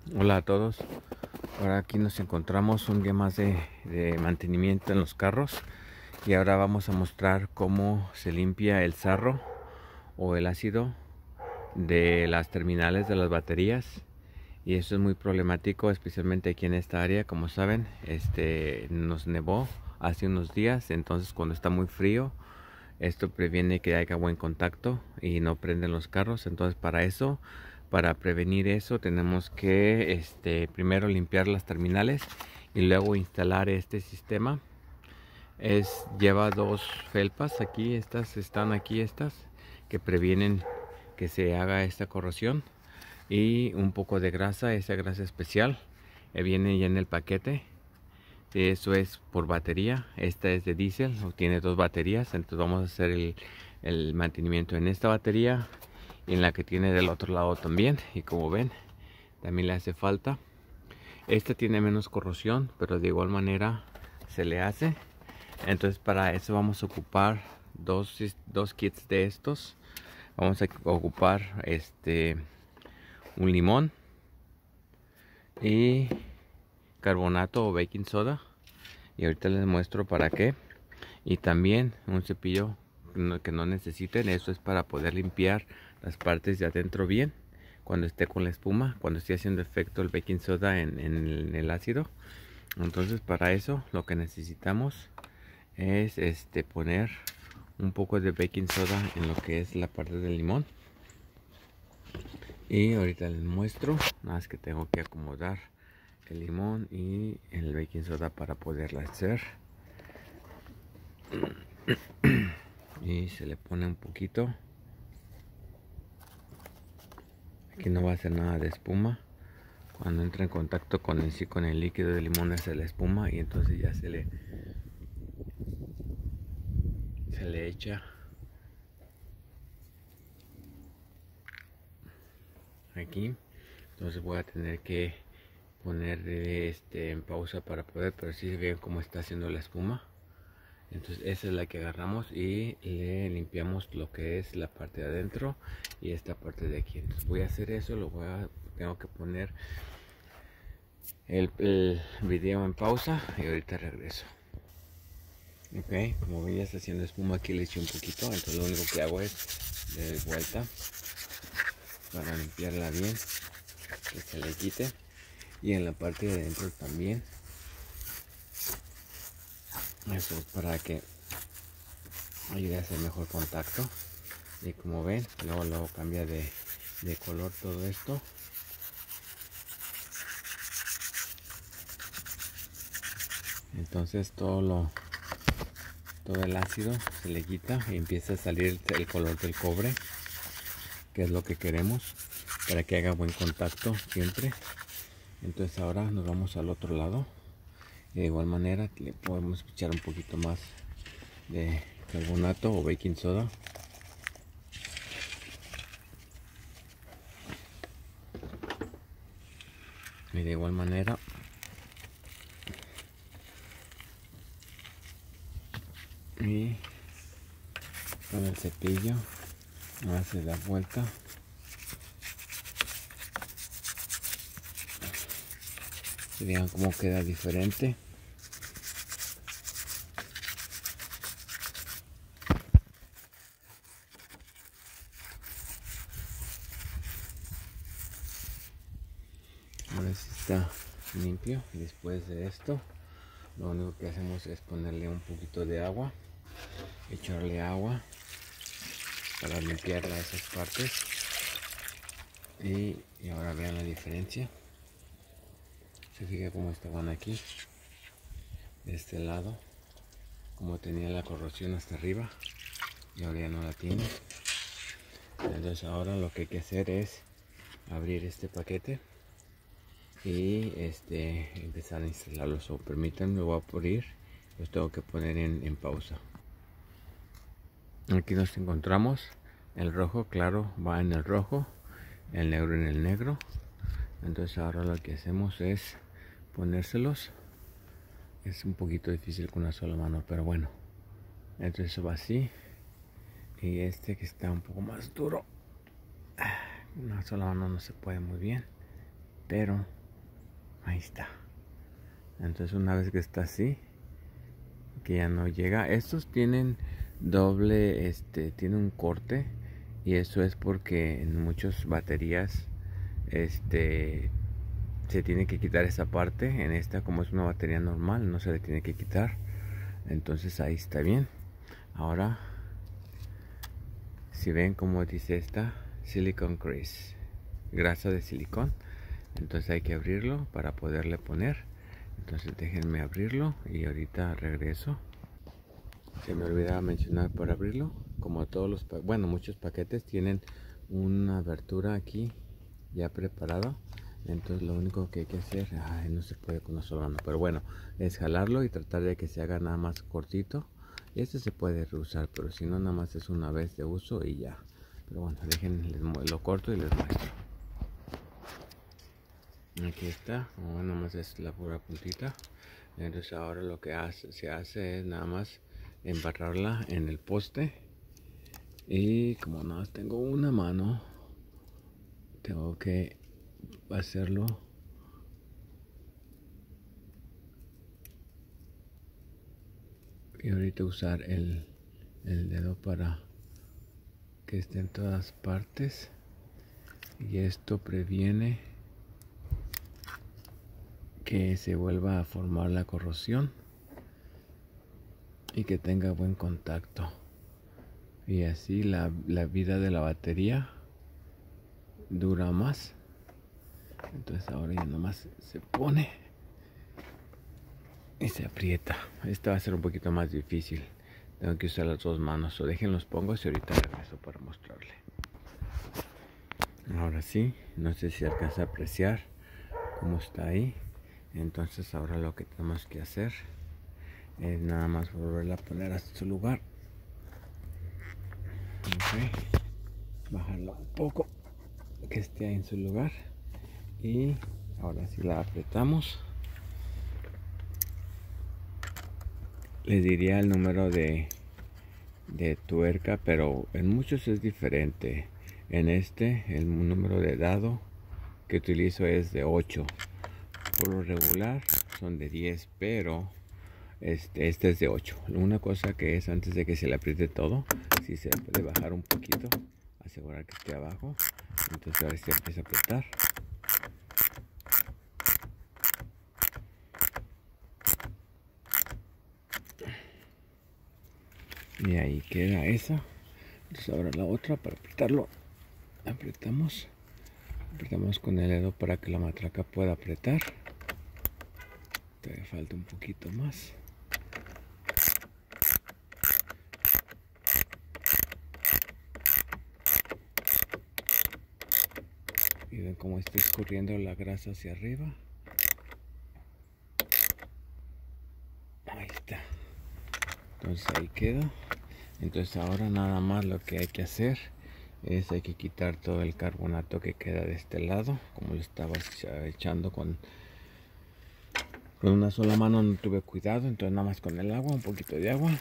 Hola a todos. Ahora aquí nos encontramos un día más de mantenimiento en los carros y ahora vamos a mostrar cómo se limpia el sarro o el ácido de las terminales de las baterías, y eso es muy problemático, especialmente aquí en esta área. Como saben, nos nevó hace unos días, entonces cuando está muy frío esto previene que haya buen contacto y no prenden los carros. Entonces para prevenir eso tenemos que primero limpiar las terminales y luego instalar este sistema. Lleva dos felpas aquí, estas que previenen que se haga esta corrosión, y un poco de grasa, esa grasa especial viene ya en el paquete. Eso es por batería. Esta es de diésel, tiene dos baterías, entonces vamos a hacer el mantenimiento en esta batería y en la que tiene del otro lado también. Y como ven, también le hace falta. Esta tiene menos corrosión, pero de igual manera se le hace. Entonces para eso vamos a ocupar dos kits de estos. Vamos a ocupar un limón y carbonato o baking soda, y ahorita les muestro para qué. Y también un cepillo que no necesiten. Eso es para poder limpiar las partes de adentro bien cuando esté con la espuma, cuando esté haciendo efecto el baking soda en el ácido. Entonces para eso lo que necesitamos es poner un poco de baking soda en lo que es la parte del limón. Y ahorita les muestro, nada más que tengo que acomodar el limón y el baking soda para poderla hacer. Y se le pone un poquito. Aquí no va a hacer nada de espuma. Cuando entra en contacto con el líquido de limón hace la espuma, y entonces ya se le echa aquí. Entonces voy a tener que poner en pausa para poder, pero si ven cómo está haciendo la espuma. Entonces esa es la que agarramos y le limpiamos lo que es la parte de adentro y esta parte de aquí. Entonces voy a hacer eso, tengo que poner el video en pausa y ahorita regreso. Ok, como ven ya está haciendo espuma. Aquí le eché un poquito, entonces lo único que hago es le doy vuelta para limpiarla bien, que se le quite, y en la parte de adentro también. Eso es para que ayude a hacer mejor contacto. Y como ven, luego cambia de color todo esto. Entonces todo el ácido se le quita y empieza a salir el color del cobre, que es lo que queremos para que haga buen contacto siempre. Entonces ahora nos vamos al otro lado y de igual manera le podemos echar un poquito más de carbonato o baking soda. Y de igual manera y con el cepillo hace la vuelta. Y vean cómo queda diferente. Ahora sí está limpio. Y después de esto lo único que hacemos es ponerle un poquito de agua, echarle agua para limpiar esas partes. Y ahora vean la diferencia. Se fija cómo estaban aquí de este lado, como tenía la corrosión hasta arriba, y ahora ya no la tiene. Entonces ahora lo que hay que hacer es abrir este paquete y empezar a instalarlos. O permítanme, lo voy a abrir, los tengo que poner en pausa. Aquí nos encontramos. El rojo claro va en el rojo, el negro en el negro. Entonces ahora lo que hacemos es ponérselos. Es un poquito difícil con una sola mano, pero bueno. Entonces eso va así. Y que está un poco más duro, una sola mano no se puede muy bien, pero Ahí está. Entonces una vez que está así, que ya no llega, estos tienen doble, tiene un corte, y eso es porque en muchas baterías se tiene que quitar esa parte. En esta, como es una batería normal, no se le tiene que quitar. Entonces ahí está bien. Ahora, si ven como dice esta, silicone grease, grasa de silicón, entonces hay que abrirlo para poderle poner. Entonces déjenme abrirlo y ahorita regreso. Se me olvidaba mencionar, para abrirlo, como todos los, bueno, muchos paquetes tienen una abertura aquí ya preparado. Entonces lo único que hay que hacer, no se puede con una sola mano, pero bueno, es jalarlo y tratar de que se haga nada más cortito. Este se puede reusar, pero si no, nada más es una vez de uso y ya. Pero bueno, dejen, lo corto y les muestro. Aquí está, bueno, nada más es la pura puntita. Entonces ahora lo que se hace es nada más embarrarla en el poste. Y como nada más tengo una mano, tengo que hacerlo y ahorita usar el dedo para que esté en todas partes, y esto previene que se vuelva a formar la corrosión y que tenga buen contacto, y así la vida de la batería dura más. Entonces ahora ya nomás se pone y se aprieta. Esta va a ser un poquito más difícil, tengo que usar las dos manos, o dejen los pongo y ahorita regreso para mostrarle. Ahora sí, no sé si alcanza a apreciar cómo está ahí. Entonces ahora lo que tenemos que hacer es nada más volverla a poner a su lugar. Bajarla un poco, que esté en su lugar, y ahora sí la apretamos. Les diría el número de tuerca, pero en muchos es diferente. En el número de dado que utilizo es de 8. Por lo regular son de 10, pero este es de 8. Una cosa que es, antes de que se le apriete todo, si se puede bajar un poquito, asegurar que esté abajo. Entonces ahora se empieza a apretar. Y ahí queda esa. Entonces ahora la otra, para apretarlo, apretamos con el dedo para que la matraca pueda apretar. Todavía falta un poquito más. Y ven cómo está escurriendo la grasa hacia arriba. Ahí está. Entonces ahí queda. Entonces ahora nada más lo que hay que hacer es hay que quitar todo el carbonato que queda de este lado. Como lo estaba echando con una sola mano, no tuve cuidado, entonces nada más con el agua, un poquito de agua.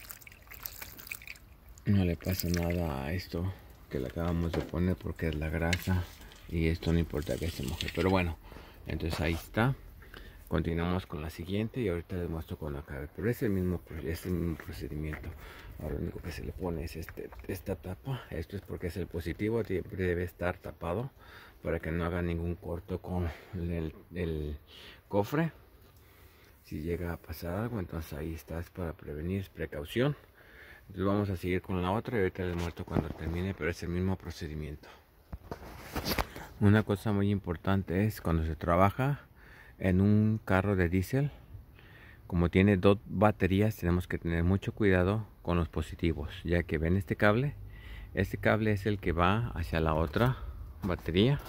No le pasa nada a esto que le acabamos de poner porque es la grasa, y esto no importa que se moje. Pero bueno, entonces ahí está. Continuamos con la siguiente y ahorita les muestro cuando acabe, pero es el mismo procedimiento. Ahora lo único que se le pone es esta tapa. Esto es porque es el positivo, siempre debe estar tapado para que no haga ningún corto con el cofre. Si llega a pasar algo, entonces ahí está, es para prevenir, es precaución. Entonces vamos a seguir con la otra y ahorita les muestro cuando termine, pero es el mismo procedimiento. Una cosa muy importante es cuando se trabaja en un carro de diésel, como tiene dos baterías, tenemos que tener mucho cuidado con los positivos, ya que ven este cable es el que va hacia la otra batería,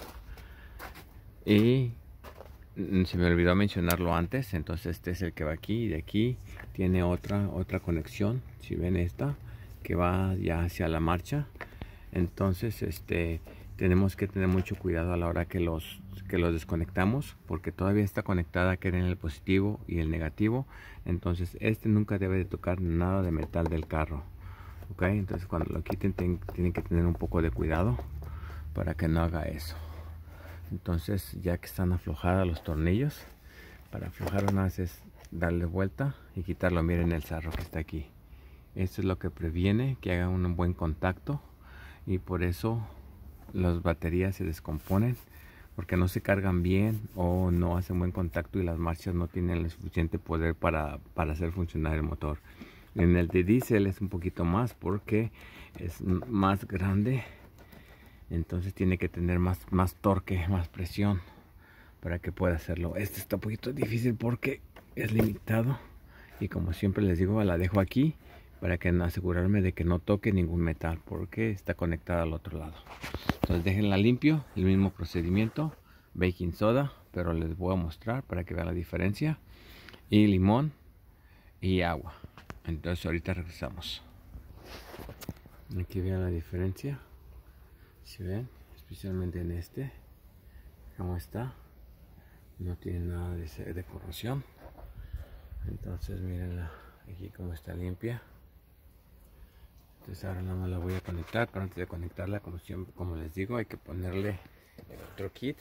y se me olvidó mencionarlo antes. Entonces este es el que va aquí, y de aquí tiene otra conexión, si ven esta, que va ya hacia la marcha. Entonces tenemos que tener mucho cuidado a la hora que los desconectamos, porque todavía está conectada, que era en el positivo y el negativo. Entonces nunca debe de tocar nada de metal del carro, ok. Entonces cuando lo quiten tienen que tener un poco de cuidado para que no haga eso. Entonces, ya que están aflojados los tornillos, para aflojar una vez es darle vuelta y quitarlo. Miren el sarro que está aquí. Esto es lo que previene que haga un buen contacto, y por eso las baterías se descomponen, porque no se cargan bien o no hacen buen contacto y las marchas no tienen el suficiente poder para hacer funcionar el motor. En el de diésel es un poquito más porque es más grande, entonces tiene que tener más torque, más presión para que pueda hacerlo. Este está un poquito difícil porque es limitado, y como siempre les digo, la dejo aquí para que asegurarme de que no toque ningún metal, porque está conectada al otro lado. Entonces déjenla limpio, el mismo procedimiento, baking soda, pero les voy a mostrar para que vean la diferencia, y limón y agua. Entonces ahorita regresamos. Aquí vean la diferencia, si ven, especialmente en este, cómo está, no tiene nada de corrosión. Entonces miren aquí cómo está limpia. Entonces ahora nada más la voy a conectar, pero antes de conectarla, como siempre, como les digo, hay que ponerle el otro kit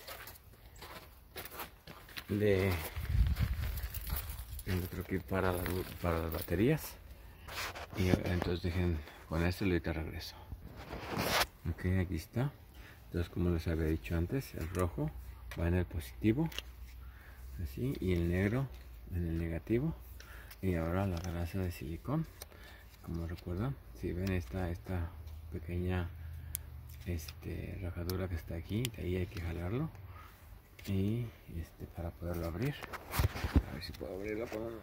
para las baterías. Y entonces dejen con esto y ahorita regreso. Ok, aquí está. Entonces, como les había dicho antes, el rojo va en el positivo, así, y el negro en el negativo. Y ahora la grasa de silicón, como recuerdan, si ven esta pequeña rajadura que está aquí, de ahí hay que jalarlo, y para poderlo abrir. A ver si puedo abrirlo con uno.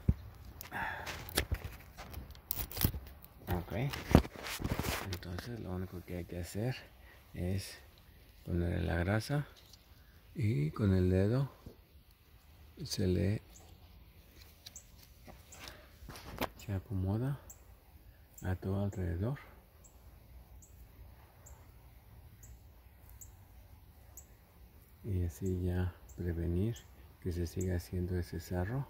Ok, entonces lo único que hay que hacer es ponerle la grasa, y con el dedo se acomoda a todo alrededor, y así ya prevenir que se siga haciendo ese sarro,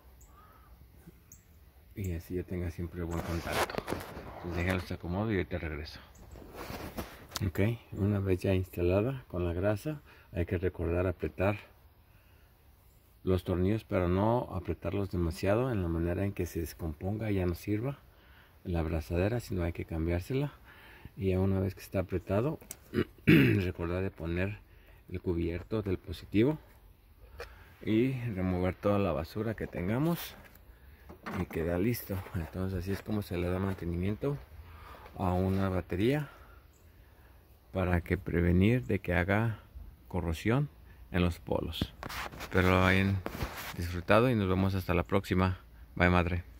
y así ya tenga siempre buen contacto. Entonces déjenlo, se acomodo y ahorita regreso. Ok, una vez ya instalada con la grasa, hay que recordar apretar los tornillos, pero no apretarlos demasiado en la manera en que se descomponga y ya no sirva la abrazadera, sino hay que cambiársela. Y ya una vez que está apretado, recordar de poner el cubierto del positivo y remover toda la basura que tengamos, y queda listo. Entonces así es como se le da mantenimiento a una batería, para que prevenir de que haga corrosión en los polos. Espero lo hayan disfrutado y nos vemos hasta la próxima. Bye, madre.